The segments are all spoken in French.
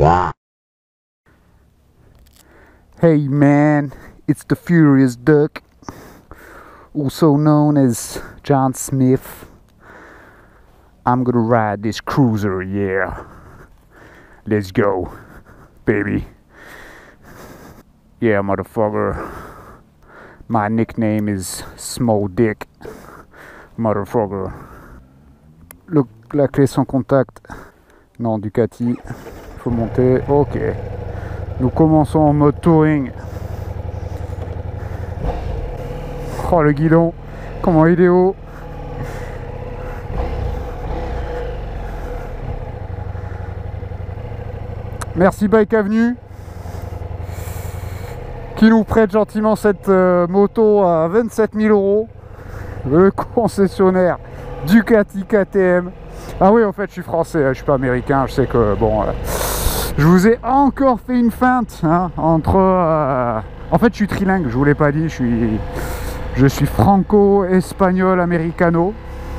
Hey man, it's the Furious Duck, also known as John Smith. I'm gonna ride this cruiser, yeah. Let's go, baby. Yeah, motherfucker. My nickname is Small Dick, motherfucker. Look, la clé sans contact. Non, Ducati. Faut monter. Ok. Nous commençons en mode touring. Oh, le guidon. Comment il est haut. Merci Bike Avenue qui nous prête gentiment cette moto à 27 000 €. Le concessionnaire Ducati KTM. Ah oui, en fait, je suis français, je suis pas américain. Je sais que bon, je vous ai encore fait une feinte hein, entre. En fait, je suis trilingue. Je vous l'ai pas dit. Je suis franco-espagnol americano.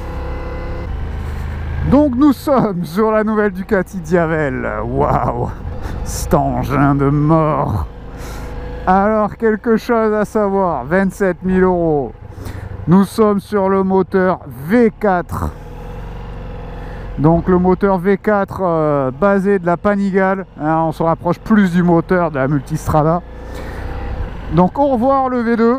Donc nous sommes sur la nouvelle Ducati Diavel. Waouh, cet engin de mort. Alors quelque chose à savoir, 27 000 €. Nous sommes sur le moteur V4. Donc le moteur V4 basé de la Panigale. Hein, on se rapproche plus du moteur de la Multistrada. Donc au revoir le V2.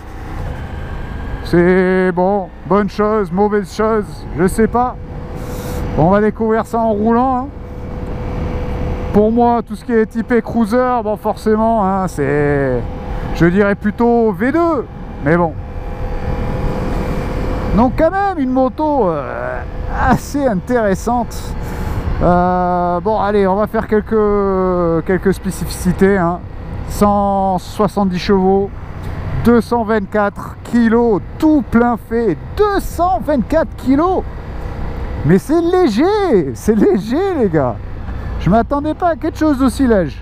C'est bon, bonne chose, mauvaise chose, je sais pas. On va découvrir ça en roulant. Hein. Pour moi, tout ce qui est typé cruiser, bon forcément, hein, c'est, je dirais plutôt V2. Mais bon. Donc quand même une moto assez intéressante. Bon allez, on va faire quelques spécificités. Hein. 170 chevaux, 224 kg, tout plein fait. 224 kg. Mais c'est léger les gars. Je m'attendais pas à quelque chose d'aussi léger.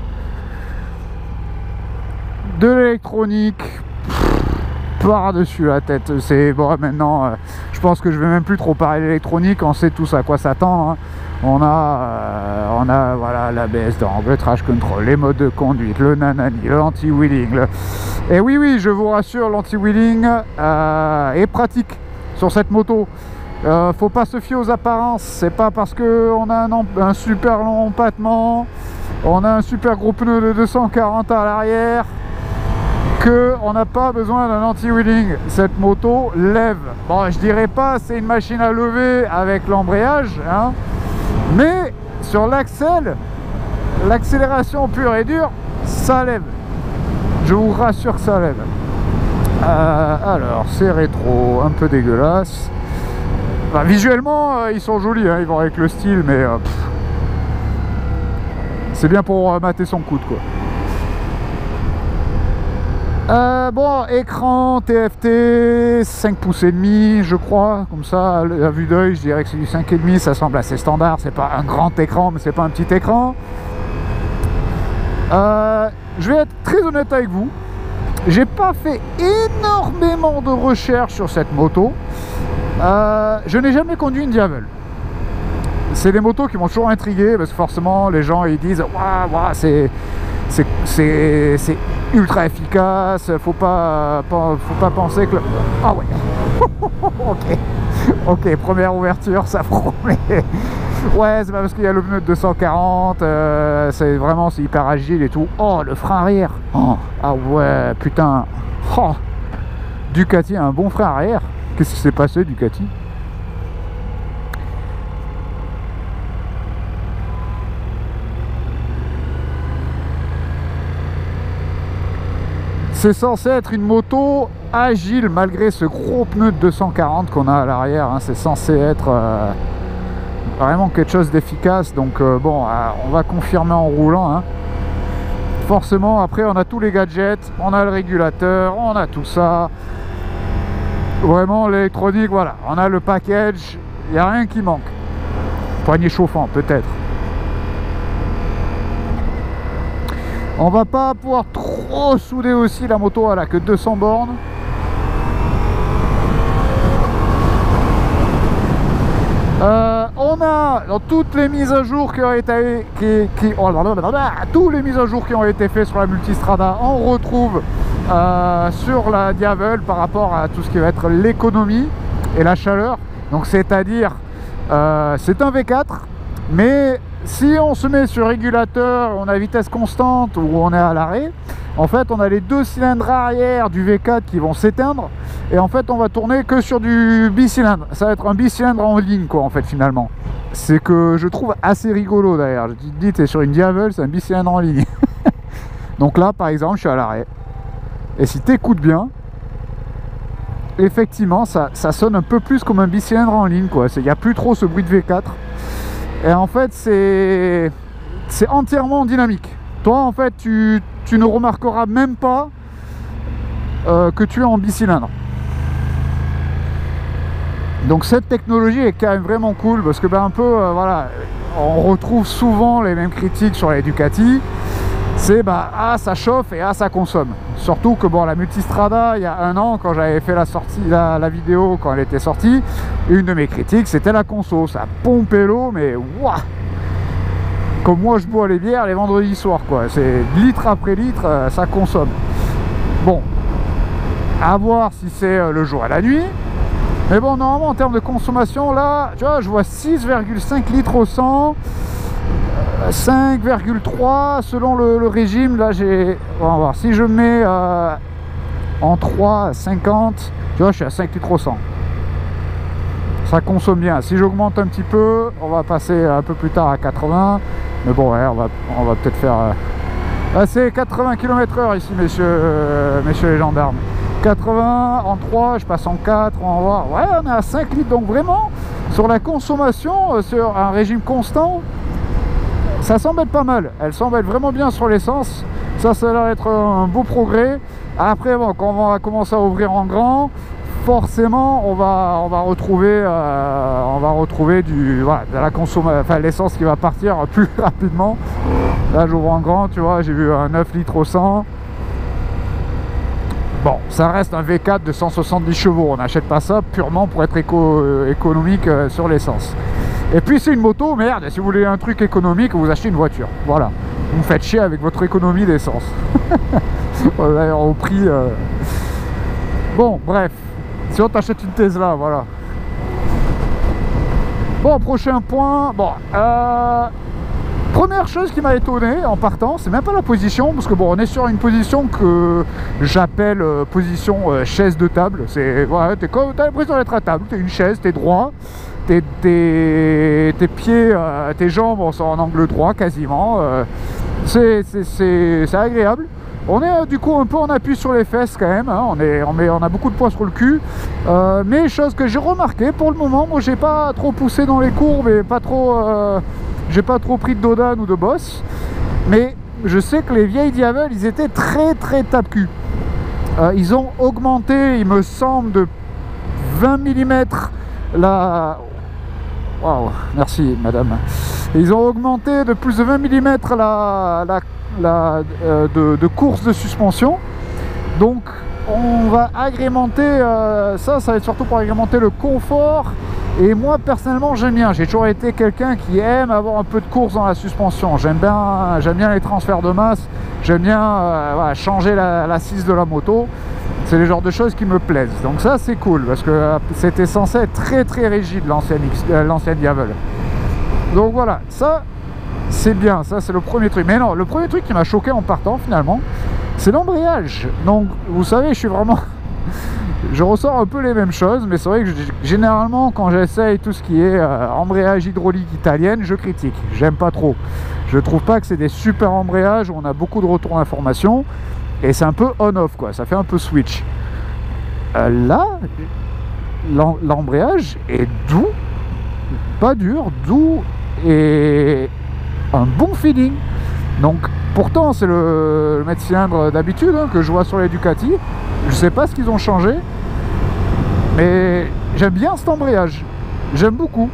De l'électronique par-dessus la tête. C'est bon maintenant. Je pense que je vais même plus trop parler d'électronique. On sait tous à quoi s'attendre. Hein. On a voilà l'ABS d'angle, le traction control, les modes de conduite, le nanani, l'anti-wheeling. Et oui, je vous rassure, l'anti-wheeling est pratique sur cette moto. Faut pas se fier aux apparences. C'est pas parce que on a un super long empattement, on a un super gros pneu de 240 à l'arrière, que on n'a pas besoin d'un anti-wheeling. Cette moto lève. Bon, je dirais pas c'est une machine à lever avec l'embrayage, hein, mais sur l'accélération pure et dure, ça lève. Je vous rassure que ça lève. Alors, c'est rétro, un peu dégueulasse. Enfin, visuellement, ils sont jolis, hein, ils vont avec le style, mais c'est bien pour mater son coude, quoi. Bon, écran TFT 5 pouces et demi, je crois, comme ça, à vue d'œil, je dirais que c'est du 5,5, ça semble assez standard. C'est pas un grand écran, mais c'est pas un petit écran. Je vais être très honnête avec vous, j'ai pas fait énormément de recherches sur cette moto. Je n'ai jamais conduit une Diavel. C'est des motos qui m'ont toujours intrigué parce que forcément les gens ils disent waouh, c'est ultra efficace, faut pas penser que ah ouais. ok, première ouverture, ça promet. Ouais, c'est pas parce qu'il y a le pneu de 240, c'est hyper agile et tout. Oh, le frein arrière. Oh, ah ouais, putain. Oh, Ducati a un bon frein arrière. Qu'est-ce qui s'est passé, Ducati? C'est censé être une moto agile malgré ce gros pneu de 240 qu'on a à l'arrière. Hein. C'est censé être vraiment quelque chose d'efficace. Donc bon, on va confirmer en roulant. Hein. Forcément, après on a tous les gadgets, on a le régulateur, on a tout ça. Vraiment l'électronique, voilà, on a le package, il n'y a rien qui manque. Poignée chauffant peut-être. On va pas pouvoir trop souder aussi, la moto elle a que 200 bornes. On on a dans toutes les mises à jour qui ont été tous les mises à jour qui ont été faites sur la Multistrada, on retrouve sur la Diavel par rapport à tout ce qui va être l'économie et la chaleur. Donc c'est-à-dire c'est un V4, mais si on se met sur régulateur, on a vitesse constante ou on est à l'arrêt, en fait on a les deux cylindres arrière du V4 qui vont s'éteindre et en fait on va tourner que sur du bicylindre. Ça va être un bicylindre en ligne quoi en fait finalement. C'est que je trouve assez rigolo d'ailleurs. Je te dis t'es sur une Diavel, c'est un bicylindre en ligne. Donc là par exemple je suis à l'arrêt et si t'écoutes bien, effectivement ça sonne un peu plus comme un bicylindre en ligne quoi. Il n'y a plus trop ce bruit de V4 et en fait c'est entièrement dynamique. Toi en fait tu ne remarqueras même pas que tu es en bicylindre. Donc cette technologie est quand même vraiment cool parce que ben un peu voilà, on retrouve souvent les mêmes critiques sur les Ducati. C'est bah ça chauffe et ça consomme. Surtout que bon la Multistrada il y a un an quand j'avais fait la vidéo quand elle était sortie, une de mes critiques c'était la conso. Ça pompait l'eau mais waouh, comme moi je bois les bières les vendredis soirs quoi. C'est litre après litre, ça consomme. Bon, à voir si c'est le jour et la nuit. Mais bon, normalement en termes de consommation, là, tu vois, je vois 6,5 litres au 100, 5,3 selon le régime. Là, on va voir, si je mets en 3, 50, tu vois, je suis à 5 litres au 100. Ça consomme bien. Si j'augmente un petit peu, on va passer un peu plus tard à 80. Mais bon, ouais, on va peut-être faire... c'est 80 km/h ici, messieurs les gendarmes. 80 en 3, je passe en 4, on va voir. Ouais, on est à 5 litres, donc vraiment sur la consommation, sur un régime constant, ça s'embête pas mal. Elle s'embête vraiment bien sur l'essence. Ça a l'air d'être un beau progrès. Après, bon, quand on va commencer à ouvrir en grand, forcément, on va retrouver de la consommation, enfin l'essence qui va partir plus rapidement. Là, j'ouvre en grand, tu vois, j'ai vu un 9 litres au 100. Bon, ça reste un V4 de 170 chevaux, on n'achète pas ça purement pour être économique sur l'essence. Et puis c'est une moto, merde, si vous voulez un truc économique, vous achetez une voiture, voilà. Vous me faites chier avec votre économie d'essence. D'ailleurs au prix... Bon, bref, si on t'achète une Tesla, voilà. Bon, prochain point, bon... Première chose qui m'a étonné en partant, c'est même pas la position, parce que bon, on est sur une position que j'appelle position chaise de table. C'est voilà, t'as l'impression d'être à table, t'es une chaise, t'es droit, tes pieds, tes jambes sont en angle droit quasiment. C'est agréable. On est du coup un peu en appui sur les fesses quand même, hein. On a beaucoup de poids sur le cul. Mais chose que j'ai remarqué pour le moment, moi j'ai pas trop poussé dans les courbes et pas trop. J'ai pas trop pris de Dodan ou de Boss, mais je sais que les vieilles Diavel, ils étaient très tape-cul. Ils ont augmenté, il me semble, de 20 mm la... Waouh, merci madame. Ils ont augmenté de plus de 20 mm de course de suspension. Donc on va agrémenter, ça va être surtout pour agrémenter le confort. Et moi personnellement j'aime bien, j'ai toujours été quelqu'un qui aime avoir un peu de course dans la suspension. J'aime bien les transferts de masse, j'aime bien voilà, changer l'assise de la moto. C'est les genres de choses qui me plaisent. Donc ça c'est cool parce que c'était censé être très rigide l'ancienne Diavel. Donc voilà, ça c'est bien, ça c'est le premier truc. Mais non, le premier truc qui m'a choqué en partant finalement, c'est l'embrayage. Donc vous savez, je suis vraiment... Je ressors un peu les mêmes choses, mais c'est vrai que généralement quand j'essaye tout ce qui est embrayage hydraulique italienne, je critique, j'aime pas trop. Je trouve pas que c'est des super embrayages où on a beaucoup de retours d'informations et c'est un peu on-off quoi, ça fait un peu switch. Là, l'embrayage est doux, pas dur, doux et un bon feeling. Donc pourtant c'est le mètre cylindre d'habitude hein, que je vois sur les Ducati. Je sais pas ce qu'ils ont changé, mais j'aime bien cet embrayage, j'aime beaucoup.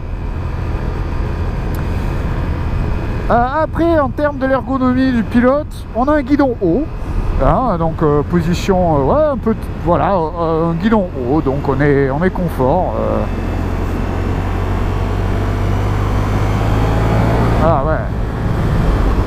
Après, en termes de l'ergonomie du pilote, on a un guidon haut, hein, donc position, ouais, un peu, voilà, un guidon haut, donc on est confort.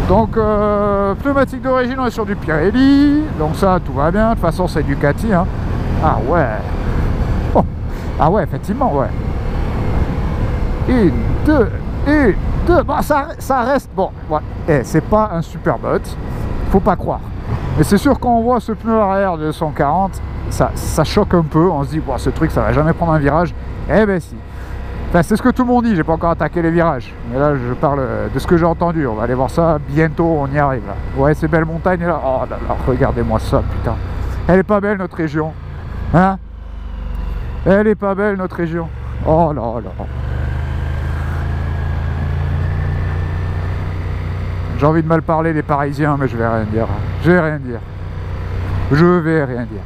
Donc pneumatique d'origine, on est sur du Pirelli, donc ça tout va bien, de toute façon c'est Ducati hein. Ah ouais, oh. Ah ouais, effectivement, ouais. Une, deux, bon ça reste, bon, ouais. Eh, c'est pas un super bot, faut pas croire. Mais c'est sûr quand on voit ce pneu arrière de 140, ça choque un peu, on se dit, bon, ce truc ça va jamais prendre un virage. Eh ben si. Enfin, c'est ce que tout le monde dit, j'ai pas encore attaqué les virages. Mais là, je parle de ce que j'ai entendu. On va aller voir ça bientôt, on y arrive là. Ouais, ces belles montagnes là. Oh là là, regardez-moi ça, putain. Elle est pas belle notre région. Hein? Elle est pas belle notre région. Oh là là. J'ai envie de mal parler des Parisiens, mais je vais rien dire. Je vais rien dire. Je vais rien dire.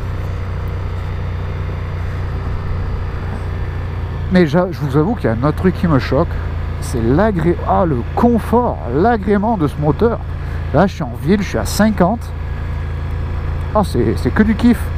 Mais je vous avoue qu'il y a un autre truc qui me choque, c'est le confort, l'agrément de ce moteur. Là, je suis en ville, je suis à 50. Ah, c'est que du kiff.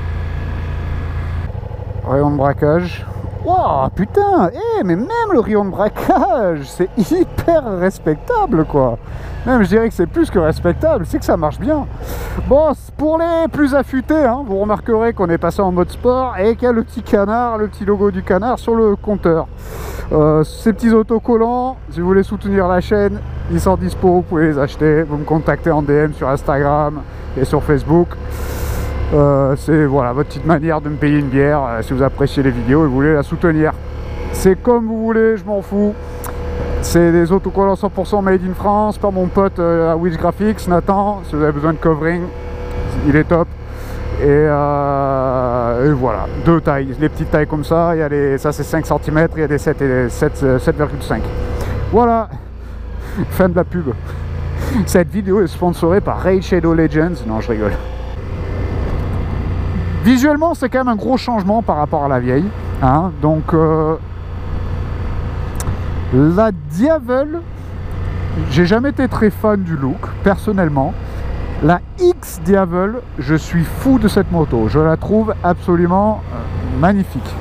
Rayon de braquage. Wow, putain, mais même le rayon de braquage, c'est hyper respectable, quoi. Même, je dirais que c'est plus que respectable, c'est que ça marche bien. Bon, pour les plus affûtés, hein, vous remarquerez qu'on est passé en mode sport et qu'il y a le petit canard, le petit logo du canard sur le compteur. Ces petits autocollants, si vous voulez soutenir la chaîne, ils sont dispo, vous pouvez les acheter. Vous me contactez en DM sur Instagram et sur Facebook. C'est voilà votre petite manière de me payer une bière si vous appréciez les vidéos et vous voulez la soutenir. C'est comme vous voulez, je m'en fous. C'est des autocollants 100% made in France par mon pote à Wish Graphics, Nathan. Si vous avez besoin de covering, il est top. Et voilà, deux tailles, les petites tailles comme ça. Il y a les, ça c'est 5 cm, il y a des 7 et 7,5. Voilà, fin de la pub. Cette vidéo est sponsorée par Raid Shadow Legends. Non, je rigole. Visuellement, c'est quand même un gros changement par rapport à la vieille. Hein. Donc, la Diavel, j'ai jamais été très fan du look, personnellement. La X Diavel, je suis fou de cette moto. Je la trouve absolument magnifique.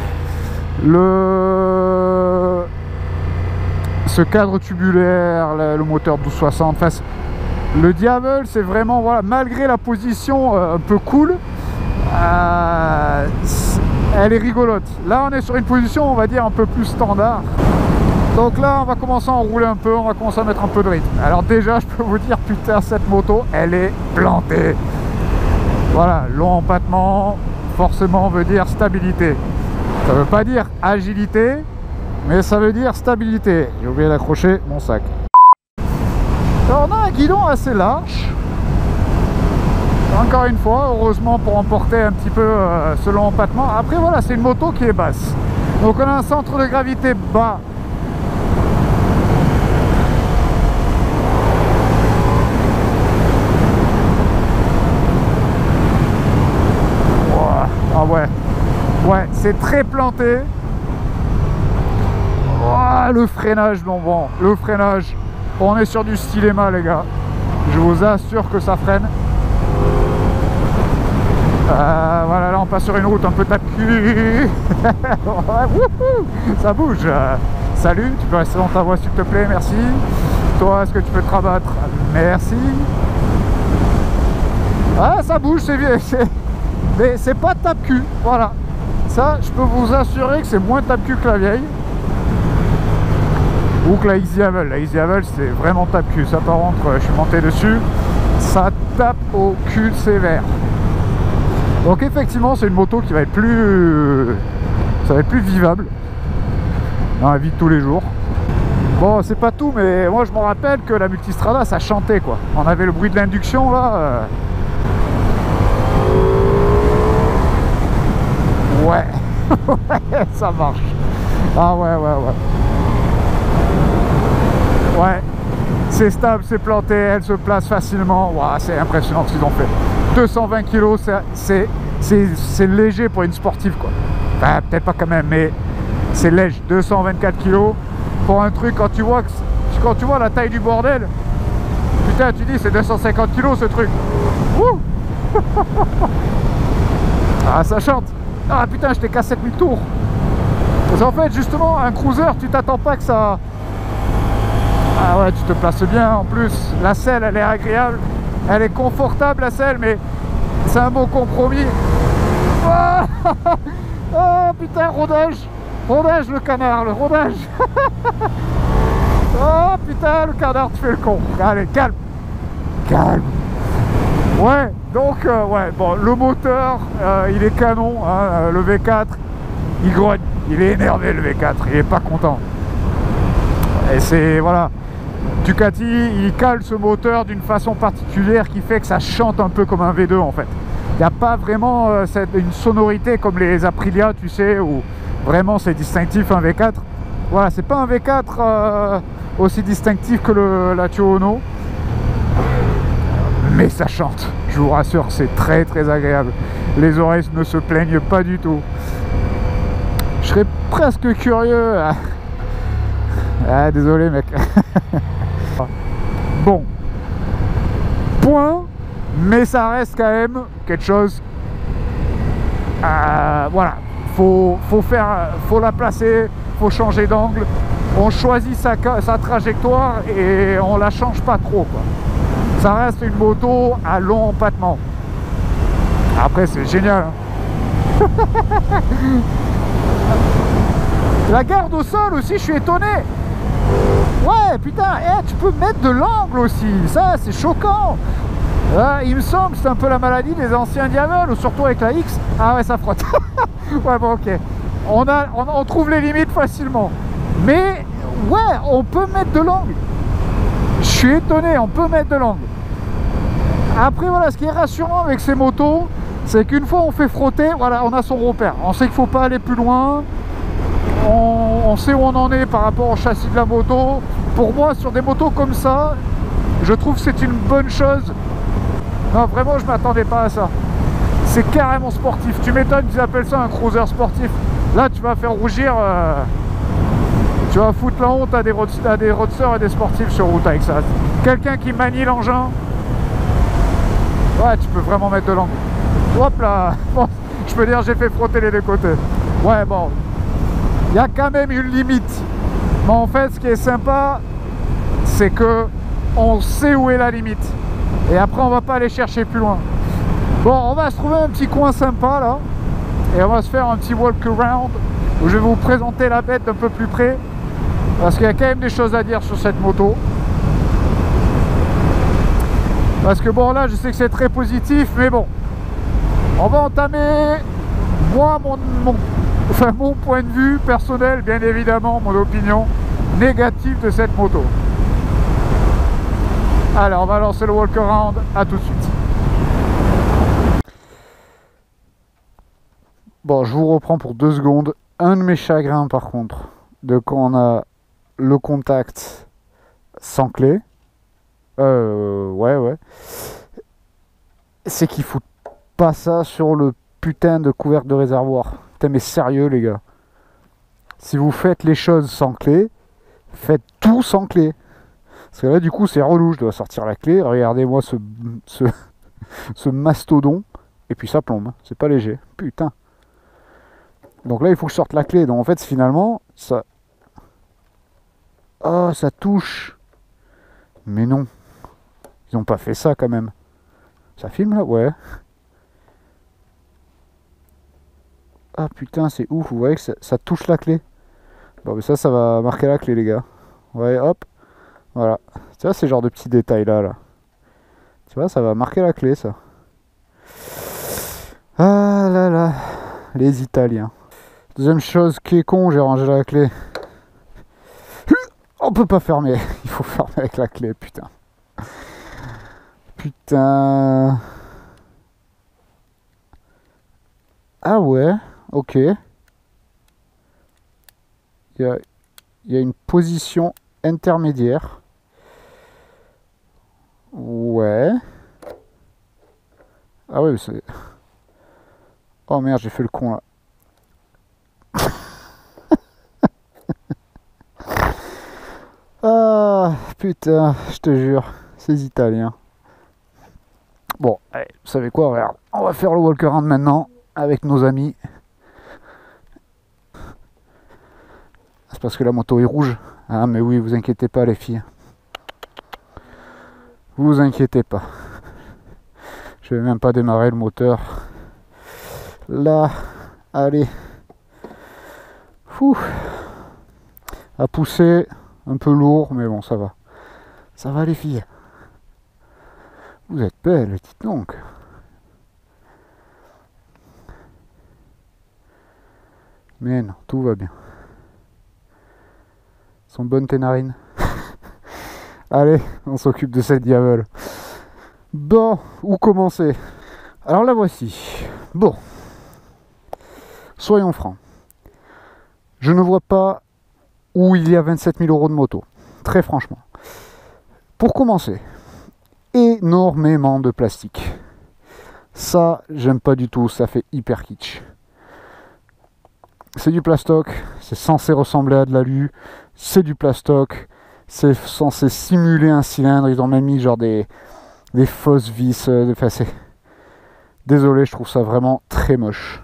Ce cadre tubulaire, le moteur 1260, enfin, le Diavel, c'est vraiment, voilà, malgré la position un peu cool, elle est rigolote. Là on est sur une position on va dire un peu plus standard, donc là on va commencer à enrouler un peu, on va commencer à mettre un peu de rythme. Alors déjà je peux vous dire, putain, cette moto elle est plantée. Voilà, long empattement forcément veut dire stabilité, ça veut pas dire agilité, mais ça veut dire stabilité. J'ai oublié d'accrocher mon sac. Alors on a un guidon assez large. Encore une fois, heureusement pour emporter un petit peu ce long empattement. Après voilà, c'est une moto qui est basse. Donc on a un centre de gravité bas. Ah ouais. Ouais, c'est très planté. Oh, le freinage, non bon. Le freinage. On est sur du Stylema les gars. Je vous assure que ça freine. Voilà, là on passe sur une route un peu tape-cul. Ça bouge. Salut, tu peux rester dans ta voie s'il te plaît, merci. Toi, est-ce que tu peux te rabattre? Merci. Ah, ça bouge, c'est vieux. Mais c'est pas tape-cul, voilà. Ça, je peux vous assurer que c'est moins tape-cul que la vieille. Ou que la X-Diavel. La X-Diavel, c'est vraiment tape-cul. Ça, par contre, je suis monté dessus. Ça tape au cul sévère. Donc effectivement c'est une moto qui va être plus, ça va être plus vivable dans la vie de tous les jours. Bon, c'est pas tout, mais moi je me rappelle que la Multistrada ça chantait quoi. On avait le bruit de l'induction là. Ouais. Ouais, ça marche. Ah ouais. Ouais, c'est stable, c'est planté, elle se place facilement. Wow, c'est impressionnant ce qu'ils ont fait. 220 kg, c'est léger pour une sportive quoi. Enfin, peut-être pas quand même, mais c'est léger. 224 kg pour un truc, quand tu vois la taille du bordel, putain, tu dis c'est 250 kg ce truc. Ouh. Ah, ça chante. Ah putain, je t'ai cassé 7000 tours. Parce qu'en fait, justement, un cruiser, tu t'attends pas que ça Ah ouais, tu te places bien en plus. La selle, elle est agréable. Elle est confortable, la selle, mais c'est un beau compromis. Oh, oh putain, rodage. Rodage, le canard, le rodage. Oh putain, le canard, tu fais le con. Allez, calme. Calme. Ouais, donc, ouais, bon, le moteur, il est canon. Hein, le V4, il grogne. Il est énervé, le V4. Il est pas content. Et c'est, voilà. Ducati, il cale ce moteur d'une façon particulière qui fait que ça chante un peu comme un V2 en fait. Il n'y a pas vraiment une sonorité comme les Aprilia, tu sais, où vraiment c'est distinctif un V4. Voilà, c'est pas un V4 aussi distinctif que la Tuono, mais ça chante, je vous rassure, c'est très très agréable. Les oreilles ne se plaignent pas du tout. Je serais presque curieux. Ah, désolé mec. Bon, point, mais ça reste quand même quelque chose. Voilà, faut la placer, faut changer d'angle. On choisit sa trajectoire et on la change pas trop, quoi. Ça reste une moto à long empattement. Après, c'est génial. Hein. La garde au sol aussi, je suis étonné. Ouais, putain, tu peux mettre de l'angle aussi, ça c'est choquant. Il me semble que c'est un peu la maladie des anciens Diavel, surtout avec la X. Ah ouais, ça frotte. Ouais, bon, ok. On trouve les limites facilement. Mais, ouais, on peut mettre de l'angle. Je suis étonné, on peut mettre de l'angle. Après, voilà, ce qui est rassurant avec ces motos, c'est qu'une fois on fait frotter, voilà, on a son repère. On sait qu'il ne faut pas aller plus loin. On sait où on en est par rapport au châssis de la moto. Pour moi, sur des motos comme ça, je trouve que c'est une bonne chose. Non, vraiment, je ne m'attendais pas à ça. C'est carrément sportif. Tu m'étonnes qu'ils appellent ça un cruiser sportif. Là, tu vas faire rougir. Tu vas foutre la honte à des roadsters et des sportifs sur route avec ça. Quelqu'un qui manie l'engin, ouais, tu peux vraiment mettre de l'angle. Hop là. Bon, je peux dire, j'ai fait frotter les deux côtés. Ouais, bon. Il y a quand même une limite. Mais en fait, ce qui est sympa, c'est que on sait où est la limite. Et après, on va pas aller chercher plus loin. Bon, on va se trouver un petit coin sympa là. Et on va se faire un petit walk around où je vais vous présenter la bête d'un peu plus près. Parce qu'il y a quand même des choses à dire sur cette moto. Parce que bon, là, je sais que c'est très positif, mais bon. On va entamer, moi, mon point de vue personnel, bien évidemment, mon opinion négative de cette moto. Allez, on va lancer le walk-around, à tout de suite. Bon, je vous reprends pour 2 secondes. Un de mes chagrins, par contre, de quand on a le contact sans clé, ouais, c'est qu'il faut pas ça sur le putain de couvercle de réservoir. Putain, mais sérieux les gars, si vous faites les choses sans clé, faites tout sans clé. Parce que là du coup c'est relou, je dois sortir la clé. Regardez-moi ce mastodon. Et puis ça plombe, c'est pas léger. Putain. Donc là il faut que je sorte la clé. Donc en fait finalement ça... Oh, ça touche. Mais non. Ils ont pas fait ça quand même. Ça filme là? Ouais. Ah putain, c'est ouf, vous voyez que ça touche la clé. Bon, mais ça va marquer la clé, les gars. Ouais, hop. Voilà. Tu vois, ces genres de petits détails là. Tu vois, ça va marquer la clé, ça. Ah là là. Les Italiens. Deuxième chose qui est con, j'ai rangé la clé. On peut pas fermer. Il faut fermer avec la clé, putain. Putain. Ah ouais. Ok. Il y a une position intermédiaire. Ouais. Ah ouais, c'est... Oh merde, j'ai fait le con là. Ah putain, je te jure, ces Italiens. Bon, allez, vous savez quoi, regarde. On va faire le walk-around maintenant avec nos amis. C'est parce que la moto est rouge. Ah mais oui, vous inquiétez pas les filles. Vous inquiétez pas. Je vais même pas démarrer le moteur. Là, allez. Fou. À pousser, un peu lourd, mais bon, ça va. Ça va les filles. Vous êtes belles, dites donc. Mais non, tout va bien. Sont bonnes tes narines. Allez, on s'occupe de cette diavole. Bon, où commencer? Alors la voici. Bon, soyons francs. Je ne vois pas où il y a 27 000 € de moto. Très franchement. Pour commencer, énormément de plastique. Ça, j'aime pas du tout. Ça fait hyper kitsch. C'est du plastoc. C'est censé ressembler à de l'alu. C'est du plastoc. C'est censé simuler un cylindre. Ils ont même mis genre des fausses vis. Désolé, je trouve ça vraiment très moche.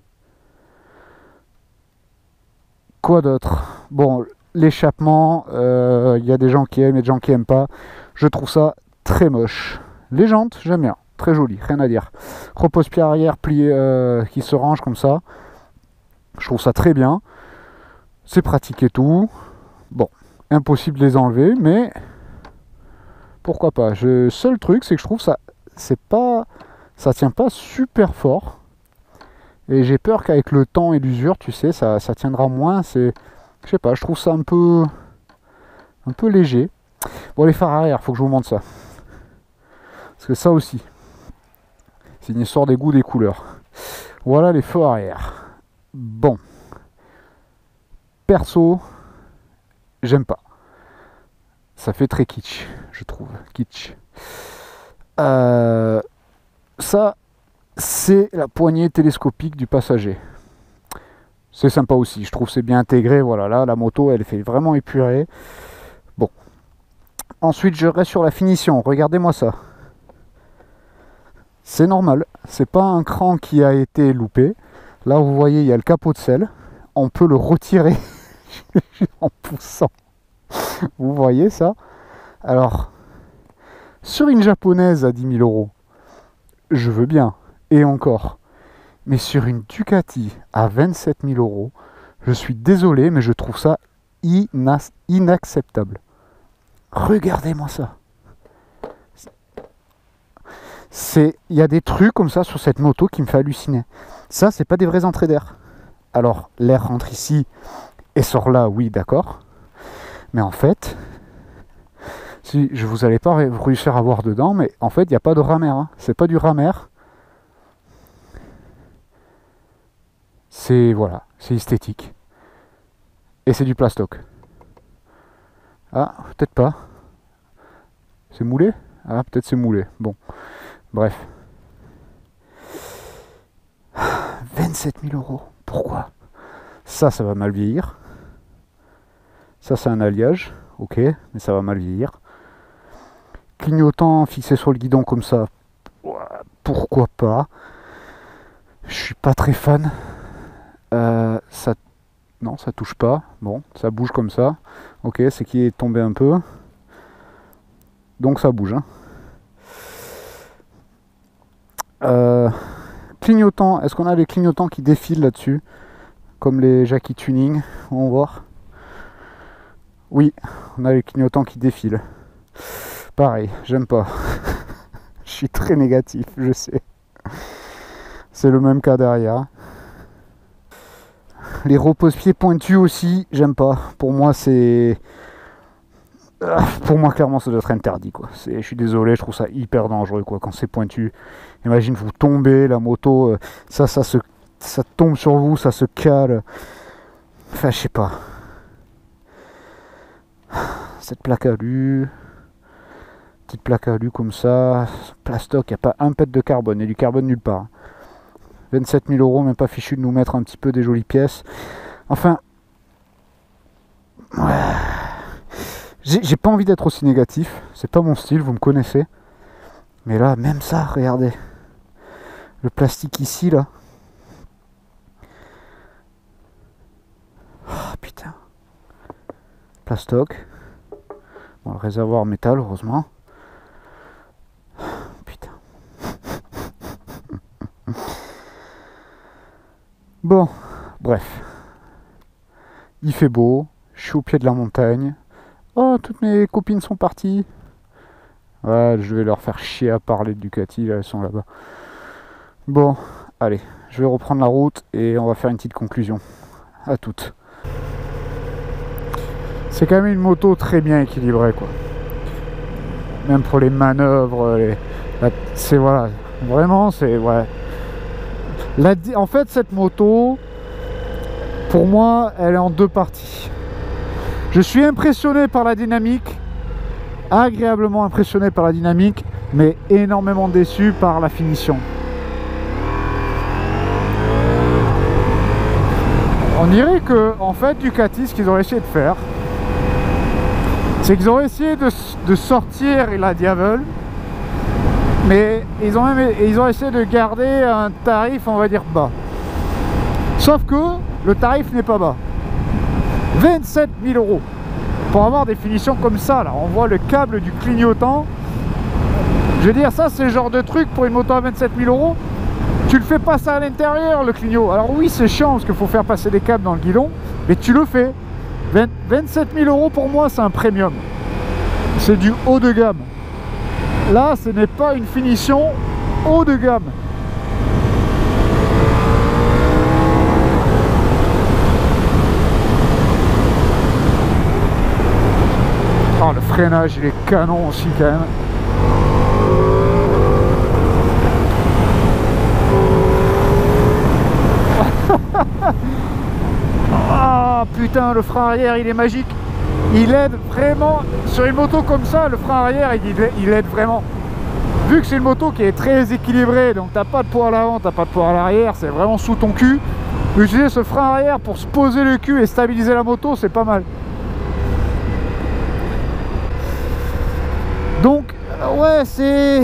Quoi d'autre? Bon, l'échappement, il y a des gens qui aiment et des gens qui aiment pas. Je trouve ça très moche. Les jantes, j'aime bien. Très joli, rien à dire. Repose-pied arrière plié, qui se range comme ça. Je trouve ça très bien. C'est pratique et tout. Bon, impossible de les enlever, mais pourquoi pas. Seul truc, c'est que je trouve ça, ça tient pas super fort. Et j'ai peur qu'avec le temps et l'usure, tu sais, ça tiendra moins. Je sais pas, je trouve ça un peu léger. Bon, les phares arrière, faut que je vous montre ça. Parce que ça aussi, c'est une histoire des goûts, des couleurs. Voilà les phares arrière. Bon. Perso, j'aime pas. Ça fait très kitsch, je trouve. Kitsch. Ça, c'est la poignée télescopique du passager. C'est sympa aussi, je trouve c'est bien intégré. Voilà, là, la moto, elle fait vraiment épurée. Bon. Ensuite, je reste sur la finition. Regardez-moi ça. C'est normal. C'est pas un cran qui a été loupé. Là, vous voyez, il y a le capot de selle. On peut le retirer en poussant. Vous voyez ça? Alors, sur une japonaise à 10 000 €, je veux bien. Et encore. Mais sur une Ducati à 27 000 €, je suis désolé, mais je trouve ça inacceptable. Regardez-moi ça. Il y a des trucs comme ça sur cette moto qui me fait halluciner. Ça, c'est pas des vrais entrées d'air. Alors, l'air rentre ici et sort là, oui, d'accord. Mais en fait, si je vous allez pas réussir à voir dedans, mais en fait, il n'y a pas de ramer. Hein. C'est pas du ramer. C'est voilà, c'est esthétique. Et c'est du plastoc. Ah, peut-être pas. C'est moulé? Ah, peut-être c'est moulé. Bon, bref. 27 000 €. Pourquoi? Ça va mal vieillir. Ça, c'est un alliage. Ok, mais ça va mal vieillir. Clignotant fixé sur le guidon comme ça. Pourquoi pas? Je suis pas très fan. Non, ça touche pas. Bon, ça bouge comme ça. Ok, c'est qu'il est tombé un peu. Donc ça bouge. Hein. Clignotant, est-ce qu'on a les clignotants qui défilent là-dessus? Comme les Jackie Tuning, on va voir. Oui, on a les clignotants qui défilent. Pareil, j'aime pas. Je suis très négatif, je sais. C'est le même cas derrière. Les repose-pieds pointus aussi, j'aime pas. Pour moi, clairement, ça doit être interdit, quoi. Je suis désolé, je trouve ça hyper dangereux, quoi, quand c'est pointu. Imagine, vous tombez, la moto, ça tombe sur vous, ça se cale. Enfin, je sais pas. Cette plaque alu, petite plaque alu comme ça, plastoc, il n'y a pas un pet de carbone, il y a du carbone nulle part. 27 000 €, même pas fichu de nous mettre un petit peu des jolies pièces. Enfin, ouais. J'ai pas envie d'être aussi négatif, c'est pas mon style, vous me connaissez. Mais là, même ça, regardez. Le plastique ici, là. Oh, putain. Plastoc. Bon, le réservoir métal, heureusement. Bon, bref. Il fait beau, je suis au pied de la montagne. Oh, toutes mes copines sont parties. Ouais, je vais leur faire chier à parler de Ducati, là, elles sont là-bas. Bon, allez, je vais reprendre la route et on va faire une petite conclusion. À toutes. C'est quand même une moto très bien équilibrée, quoi. Même pour les manœuvres, c'est voilà, vraiment, c'est ouais. En fait, cette moto, pour moi, elle est en deux parties. Je suis impressionné par la dynamique, agréablement impressionné par la dynamique, mais énormément déçu par la finition. On dirait que, en fait, Ducati, ce qu'ils ont essayé de faire, c'est qu'ils ont essayé de sortir la Diavel, mais ils ont essayé de garder un tarif, on va dire, bas. Sauf que le tarif n'est pas bas. 27 000 € pour avoir des finitions comme ça. Là, on voit le câble du clignotant. Je veux dire, ça, c'est le genre de truc pour une moto à 27 000 €. Tu le fais passer à l'intérieur, le clignot. Alors oui, c'est chiant parce qu'il faut faire passer des câbles dans le guidon, mais tu le fais. 27 000 € pour moi, c'est un premium. C'est du haut de gamme. Là, ce n'est pas une finition haut de gamme. Oh, le freinage, il est canon aussi quand même. Ah putain, le frein arrière il est magique. Il aide vraiment. Sur une moto comme ça, le frein arrière il aide vraiment. Vu que c'est une moto qui est très équilibrée, donc t'as pas de poids à l'avant, t'as pas de poids à l'arrière, c'est vraiment sous ton cul. Utiliser ce frein arrière pour se poser le cul et stabiliser la moto, c'est pas mal. Donc ouais, c'est...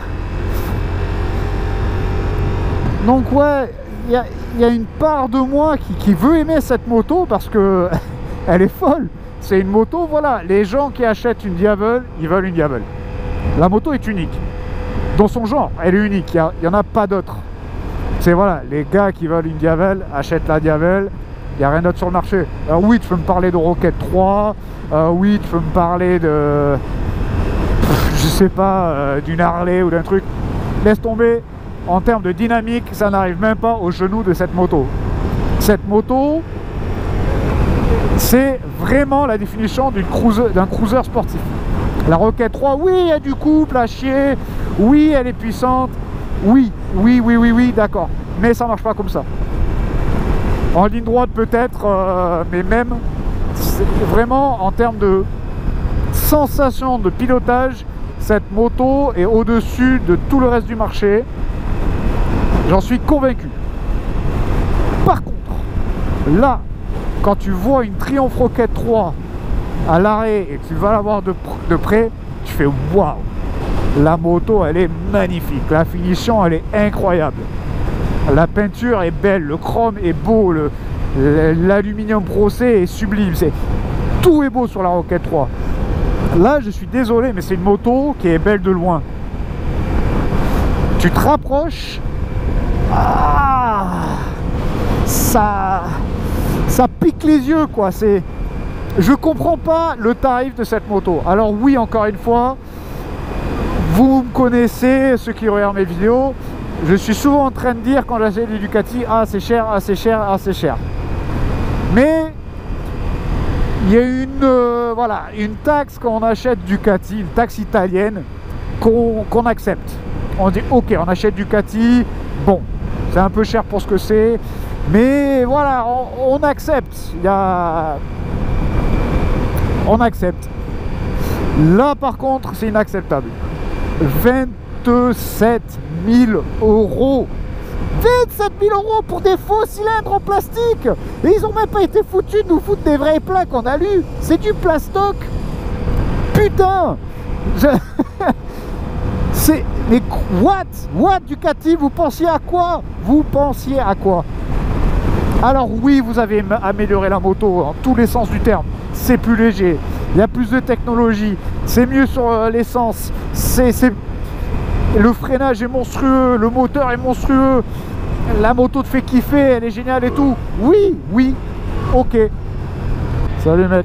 Donc ouais, il y a une part de moi qui veut aimer cette moto parce que elle est folle. C'est une moto, voilà, les gens qui achètent une Diavel, ils veulent une Diavel. La moto est unique. Dans son genre, elle est unique, il n'y en a pas d'autre. C'est voilà, les gars qui veulent une Diavel achètent la Diavel, il n'y a rien d'autre sur le marché. Alors oui, tu peux me parler de Rocket 3, oui, tu peux me parler de... je sais pas, d'une Harley ou d'un truc. Laisse tomber. En termes de dynamique, ça n'arrive même pas au genou de cette moto. Cette moto, c'est vraiment la définition d'un cruiser sportif. La Rocket 3, oui, il y a du couple à chier, oui, elle est puissante, oui, d'accord. Mais ça marche pas comme ça. En ligne droite peut-être, mais même, vraiment en termes de sensation de pilotage, cette moto est au-dessus de tout le reste du marché. J'en suis convaincu. Par contre, là, quand tu vois une Triumph Rocket 3 à l'arrêt et que tu vas la voir de près, tu fais waouh! La moto, elle est magnifique. La finition, elle est incroyable. La peinture est belle, le chrome est beau, l'aluminium brossé est sublime. Tout est beau sur la Rocket 3. Là, je suis désolé, mais c'est une moto qui est belle de loin. Tu te rapproches. Ah, ça pique les yeux, quoi. Je comprends pas le tarif de cette moto. Alors oui, encore une fois, vous me connaissez, ceux qui regardent mes vidéos, je suis souvent en train de dire quand j'achète des Ducati, ah c'est cher, ah c'est cher, ah c'est cher. Mais il y a voilà, une taxe quand on achète Ducati, une taxe italienne qu'on accepte. On dit ok, on achète Ducati, bon, c'est un peu cher pour ce que c'est, mais voilà, on accepte. On accepte. Là par contre, c'est inacceptable. 27 000 €. 27 000 € pour des faux cylindres en plastique. Et ils ont même pas été foutus de nous foutre des vraies plaques en alu. C'est du plastoc. Putain. Mais what Ducati, vous pensiez à quoi? Vous pensiez à quoi? Alors oui, vous avez amélioré la moto en tous les sens du terme. C'est plus léger, il y a plus de technologie, c'est mieux sur l'essence, le freinage est monstrueux, le moteur est monstrueux. la moto te fait kiffer, elle est géniale et tout. Oui, oui, ok. Salut mec.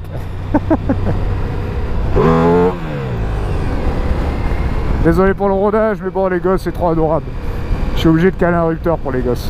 Désolé pour le rodage, mais bon les gosses c'est trop adorable. Je suis obligé de caler un rupteur pour les gosses.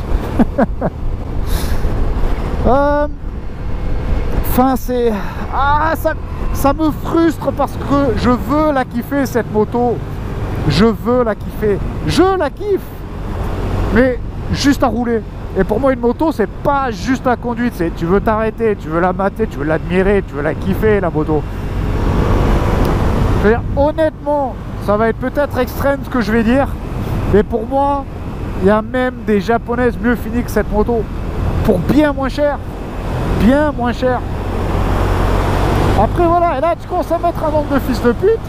Enfin c'est... Ah ça me frustre parce que je veux la kiffer cette moto. Je veux la kiffer. Je la kiffe. Mais juste à rouler. Et pour moi une moto c'est pas juste la conduite, c'est tu veux t'arrêter, tu veux la mater, tu veux l'admirer, tu veux la kiffer la moto. Je veux dire, honnêtement, ça va être peut-être extrême ce que je vais dire, mais pour moi il y a même des japonaises mieux finies que cette moto pour bien moins cher. Bien moins cher. Après voilà, et là tu commences à mettre un nombre de fils de pute.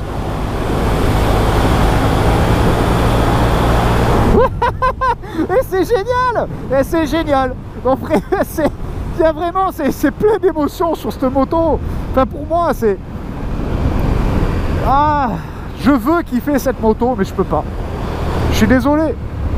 Et c'est génial. Et c'est génial. Donc il y a vraiment, c'est plein d'émotions sur cette moto. Enfin pour moi c'est... Ah, je veux kiffer cette moto mais je peux pas. Je suis désolé.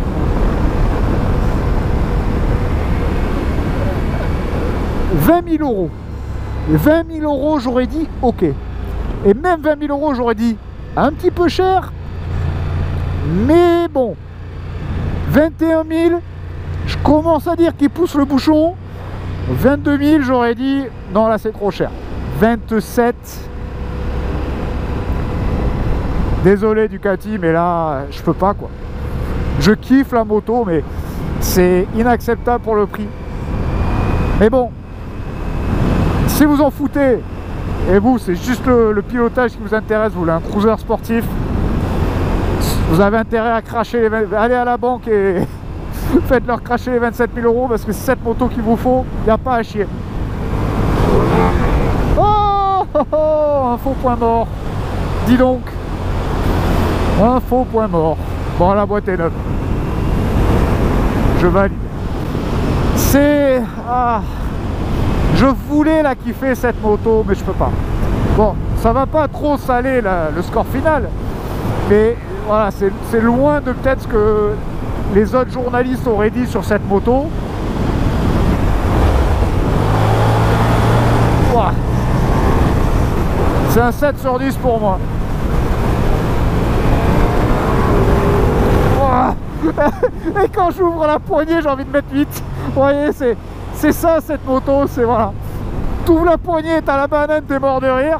20 000 euros. 20 000 euros j'aurais dit ok. Et même 20 000 euros j'aurais dit un petit peu cher. Mais bon. 21 000, je commence à dire qu'il pousse le bouchon. 22 000, j'aurais dit, non là c'est trop cher. 27. Désolé Ducati, mais là, je peux pas quoi. Je kiffe la moto, mais c'est inacceptable pour le prix. Mais bon, si vous en foutez, et vous, c'est juste le pilotage qui vous intéresse, vous voulez un cruiser sportif, vous avez intérêt à cracher, allez à la banque et faites-leur cracher les 27 000 euros parce que c'est cette moto qu'il vous faut, il n'y a pas à chier. Oh, oh, oh, un faux point mort. Dis donc. Un faux point mort. Bon, la boîte est neuve. Je valide. C'est... Ah, je voulais la kiffer cette moto, mais je peux pas. Bon, ça va pas trop saler le score final, mais... Voilà, c'est loin de peut-être ce que les autres journalistes auraient dit sur cette moto. Voilà. C'est un 7 sur 10 pour moi. Voilà. Et quand j'ouvre la poignée, j'ai envie de mettre 8. Vous voyez, c'est ça cette moto, c'est voilà. Tu ouvres la poignée, t'as la banane, t'es mort de rire.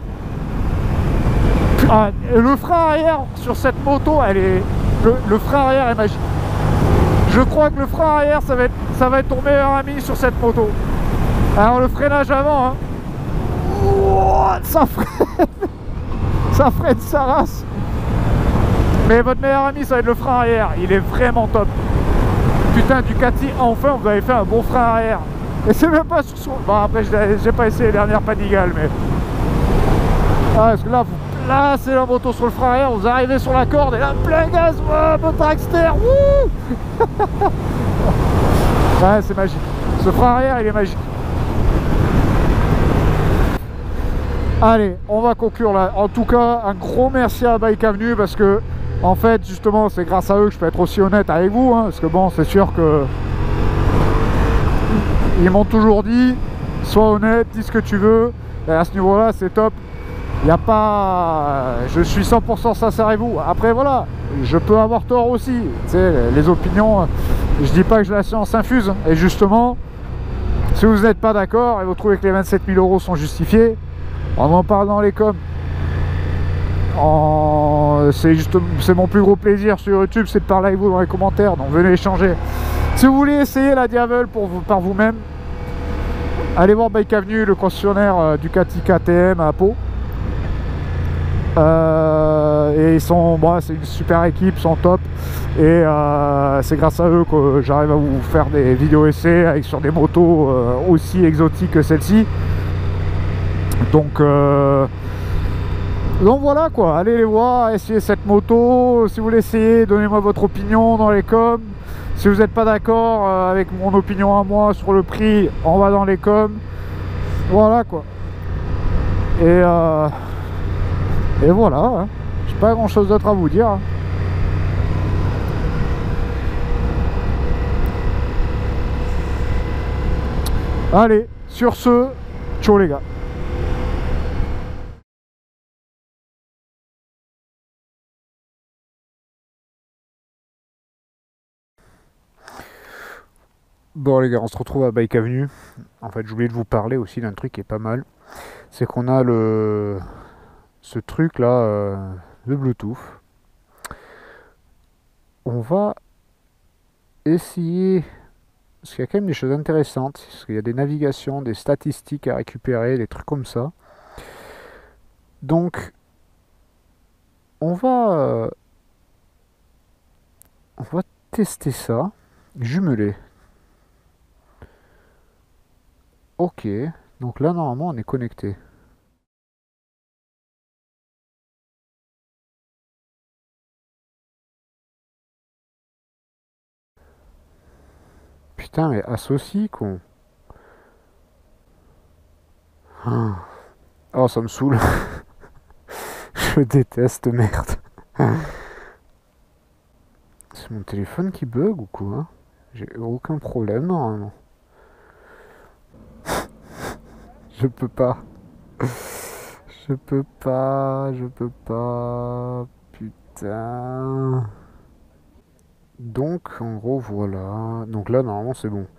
Ah, le frein arrière sur cette moto, elle est... le frein arrière est magique. Je crois que le frein arrière, ça va être ton meilleur ami sur cette moto. Alors le freinage avant, hein. Oh, ça freine. Ça freine sa race. Mais votre meilleur ami, ça va être le frein arrière. Il est vraiment top. Putain, Ducati, enfin, vous avez fait un bon frein arrière. Et c'est même pas sur son... Bon, après, j'ai pas essayé les dernières Panigale, mais... Ah, parce que là, là, c'est la moto sur le frein arrière, vous arrivez sur la corde et là, plein gaz, mon dragster, ouais, c'est magique. Ce frein arrière, il est magique. Allez, on va conclure là. En tout cas, un gros merci à Bike Avenue parce que, en fait, justement, c'est grâce à eux que je peux être aussi honnête avec vous, hein, parce que bon, c'est sûr que ils m'ont toujours dit, sois honnête, dis ce que tu veux. Et à ce niveau-là, c'est top. Il n'y a pas... Je suis 100% sincère avec vous. Après voilà, je peux avoir tort aussi. Tu sais, les opinions, je dis pas que j'ai la science infuse. Et justement, si vous n'êtes pas d'accord et vous trouvez que les 27 000 euros sont justifiés, on en parle dans les coms. C'est mon plus gros plaisir sur YouTube, c'est de parler avec vous dans les commentaires. Donc venez échanger. Si vous voulez essayer la Diavel par vous-même, allez voir Bike Avenue, le concessionnaire Ducati KTM à Pau. Et ils sont, bon, c'est une super équipe, ils sont top et c'est grâce à eux que j'arrive à vous faire des vidéos essais sur des motos aussi exotiques que celle-ci. Donc voilà quoi, allez les voir, essayez cette moto. Si vous l'essayez, donnez-moi votre opinion dans les coms. Si vous n'êtes pas d'accord avec mon opinion à moi sur le prix, on va dans les coms. Voilà quoi. Et voilà, hein. J'ai pas grand chose d'autre à vous dire. Allez, sur ce, ciao les gars. Bon les gars, on se retrouve à Bike Avenue. En fait, je voulais vous parler aussi d'un truc qui est pas mal. C'est qu'on a ce truc là de Bluetooth. On va essayer, parce qu'il y a quand même des choses intéressantes, parce qu'il y a des navigations, des statistiques à récupérer, des trucs comme ça. Donc, on va tester ça, jumeler. Ok, donc là normalement on est connecté. Putain, mais associe con. Oh, ça me saoule. Je déteste, merde. C'est mon téléphone qui bug ou quoi? J'ai aucun problème normalement. Je peux pas. Je peux pas. Je peux pas. Putain. Donc, en gros, voilà. Donc là, normalement, c'est bon.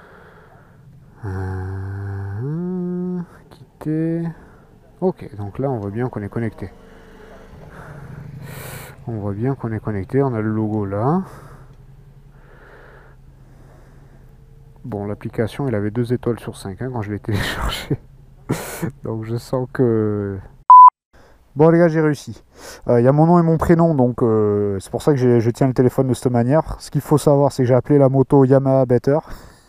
Quitter. Ok, donc là, on voit bien qu'on est connecté. On voit bien qu'on est connecté. On a le logo là. Bon, l'application, il avait 2 étoiles sur 5 hein, quand je l'ai téléchargé. Donc, je sens que... Bon les gars, j'ai réussi. Il y a mon nom et mon prénom, donc c'est pour ça que je tiens le téléphone de cette manière. Ce qu'il faut savoir, c'est que j'ai appelé la moto Yamaha Better.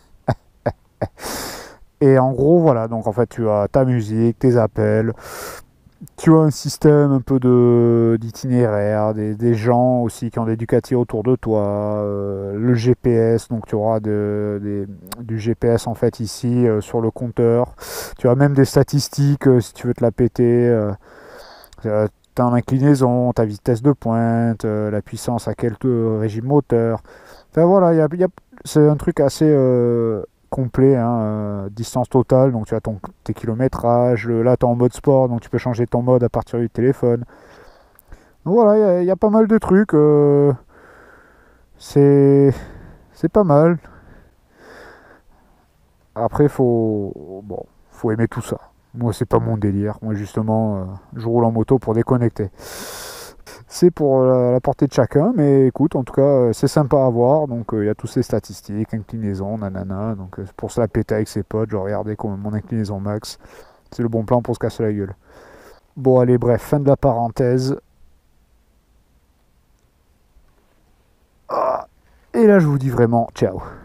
Et en gros, voilà, donc en fait, tu as ta musique, tes appels, tu as un système un peu d'itinéraire, des gens aussi qui ont des Ducati autour de toi, le GPS, donc tu auras du GPS en fait ici sur le compteur. Tu as même des statistiques si tu veux te la péter. Ta inclinaison, ta vitesse de pointe, la puissance à quel régime moteur. Enfin voilà, c'est un truc assez complet, hein, distance totale, donc tu as tes kilométrages, là tu es en mode sport, donc tu peux changer ton mode à partir du téléphone. Donc voilà, il y a pas mal de trucs, c'est pas mal. Après, faut aimer tout ça. Moi, c'est pas mon délire. Moi, justement, je roule en moto pour déconnecter. C'est pour la portée de chacun, mais écoute, en tout cas, c'est sympa à voir. Donc, il y a toutes ces statistiques, inclinaison, nanana. Donc, pour se la péter avec ses potes, je regardais mon inclinaison max. C'est le bon plan pour se casser la gueule. Bon, allez, bref, fin de la parenthèse. Ah, et là, je vous dis vraiment, ciao.